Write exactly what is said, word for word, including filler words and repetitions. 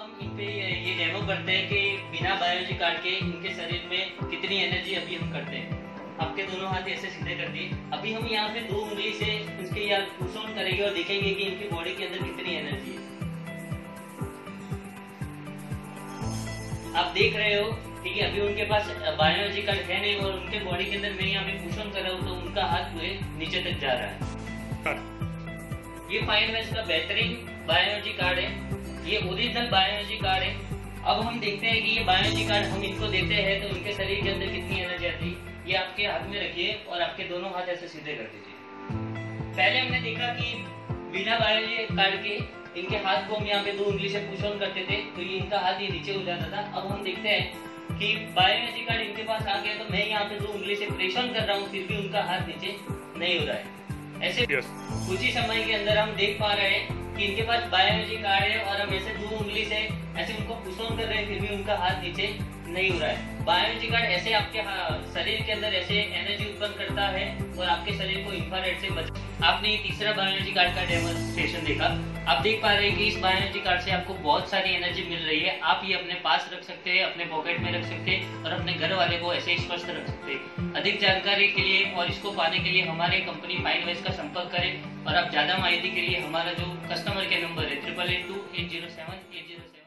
हम इन पे ये डेमो करते हैं कि बिना बायोलॉजी कार्ड के इनके शरीर में कितनी एनर्जी अभी हम करते हैं। आपके दोनों हाथ ऐसे सीधे कर दिए। अभी हम यहाँ पे दो उंगली से इसके यहाँ पुश ऑन करेंगे और देखेंगे कि इनकी बॉडी के अंदर कितनी एनर्जी है। आप देख रहे हो कि अभी उनके पास बायोलॉजी कार्ड है नहीं और उनके बॉडी के अंदर मैं यहाँ पे पुश ऑन कर रहा हूँ तो उनका हाथ पूरे नीचे तक जा रहा है। ये फाइनवेस्ट का बेहतरीन बायोलॉजी कार्ड है, ये ओरिजिनल बायोलॉजी कार्ड है। अब हम देखते हैं कि ये बायोलॉजी कार्ड हम इनको देते हैं तो इनके शरीर के अंदर कितनी एनर्जी आती है। ये आपके हाथ में रखिए और आपके दोनों हाथ ऐसे सीधे कर दीजिए। पहले हमने देखा कि बिना बायोलॉजी कार्ड के इनके हाथ को हम यहाँ पे दो उंगली से पुश ऑन करते थे तो ये इनका हाथ ये नीचे हो जाता था। अब हम देखते हैं कि बायोलॉजी कार्ड इनके पास आ गया तो मैं यहाँ पे दो उंगली से प्रेस ऑन कर रहा हूँ फिर भी उनका हाथ नीचे नहीं हो रहा है। ऐसे yes. कुछ ही समय के अंदर हम देख पा रहे हैं कि इनके पास बायोलॉजी कार्ड है और हम ऐसे दो उंगली से ऐसे उनको पुश ऑन कर रहे हैं फिर भी उनका हाथ नीचे नहीं हो रहा है। बायोलॉजी कार्ड ऐसे आपके शरीर के अंदर ऐसे एनर्जी उत्पन्न करता है और आपके शरीर को इंफ्रारेड से बच। आपने ये तीसरा बायोलॉजी कार्ड का डेमोन्स्ट्रेशन देखा। आप देख पा रहे हैं कि इस बायोलॉजी कार्ड से आपको बहुत सारी एनर्जी मिल रही है। आप ये अपने पास रख सकते हैं, अपने पॉकेट में रख सकते हैं और अपने घर वाले को ऐसे स्वस्थ रख सकते हैं। अधिक जानकारी के लिए और इसको पाने के लिए हमारे कंपनी फाइनवेस्ट का संपर्क करें और आप ज्यादा माहिती के लिए हमारा जो कस्टमर के नंबर है triple eight two eight zero seven eight zero seven